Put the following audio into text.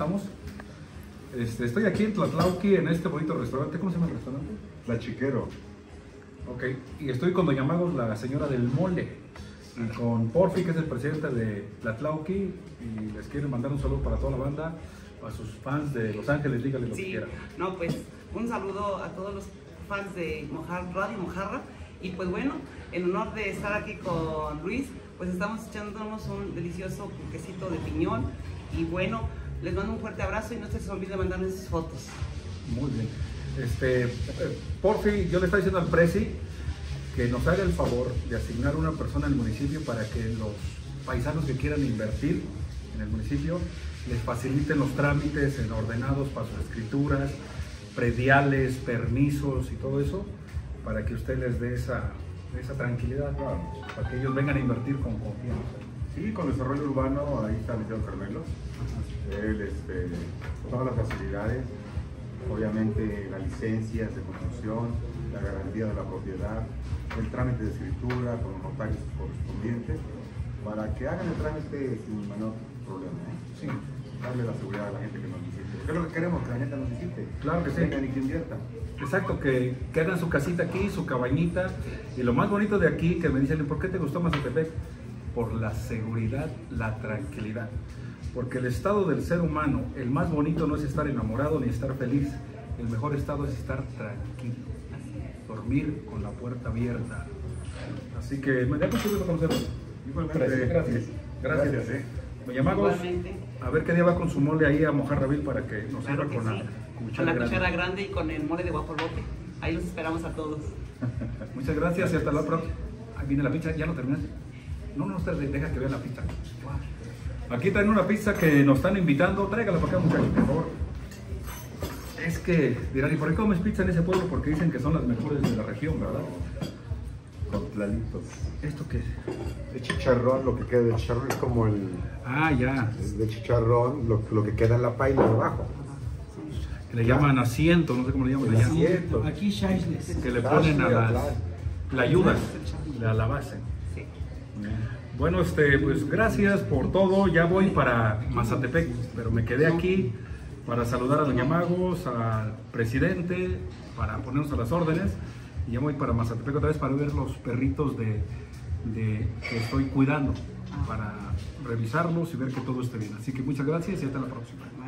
estamos? Estoy aquí en Tlatlauqui, en este bonito restaurante. ¿Cómo se llama el restaurante? Tlachiquero. Ok, y estoy con doña Magos, la señora del mole, y con Porfi, que es el presidente de Tlatlauqui, y les quiero mandar un saludo para toda la banda, a sus fans de Los Ángeles, díganle lo que quieran. No, pues un saludo a todos los fans de Radio Mojarra, y pues bueno, en honor de estar aquí con Luis, pues estamos echándonos un delicioso quesito de piñón, y bueno, les mando un fuerte abrazo y no se les olvide mandarme sus fotos. Muy bien. Porfi, yo le estoy diciendo al Presi que nos haga el favor de asignar una persona al municipio para que los paisanos que quieran invertir en el municipio les faciliten los trámites en ordenados para sus escrituras, prediales, permisos y todo eso, para que usted les dé esa tranquilidad, claro, para que ellos vengan a invertir con confianza. Sí, con desarrollo urbano, ahí está el licenciado Carmelo. Él, todas las facilidades, obviamente las licencias de construcción, la garantía de la propiedad, el trámite de escritura con los notarios correspondientes, para que hagan el trámite sin menor problema. Sí. Darle la seguridad a la gente que nos visite. ¿Qué es lo que queremos? Que la gente nos visite. Claro que sí. Vengan y que inviertan. Exacto, que hagan su casita aquí, su cabañita. Y lo más bonito de aquí, que me dicen, ¿por qué te gustó Mazatepec? Por la seguridad, la tranquilidad. Porque el estado del ser humano, el más bonito no es estar enamorado ni estar feliz. El mejor estado es estar tranquilo. Dormir con la puerta abierta. Así que me da mucho gusto conocerlo. Igualmente. Gracias. Doña Magos, a ver qué día va con su mole ahí a Mojarraville para que nos sirva con la cuchara grande y con el mole de guajolote. Ahí los esperamos a todos. Muchas gracias y hasta la próxima. Ahí viene la pizza, ¿ya no terminaste? No, usted deja que vea la pizza. Aquí traen una pizza que nos están invitando. Tráigala para acá, muchachos, por favor. Es que dirán, ¿y por qué comes pizza en ese pueblo? Porque dicen que son las mejores de la región, ¿verdad? Con tlalitos. ¿Esto qué es? De chicharrón, lo que queda del chicharrón es como el... Ah, ya. Es de chicharrón, lo que queda en la paila de abajo. Que le llaman asiento, no sé cómo le llaman allá. Asiento. Aquí shaisles. Que le ponen a las... La ayuda, a la base. Bueno, pues gracias por todo. Ya voy para Mazatepec, pero me quedé aquí para saludar a doña Magos, al presidente, para ponernos a las órdenes. Y ya voy para Mazatepec otra vez para ver los perritos que estoy cuidando, para revisarlos y ver que todo esté bien. Así que muchas gracias y hasta la próxima.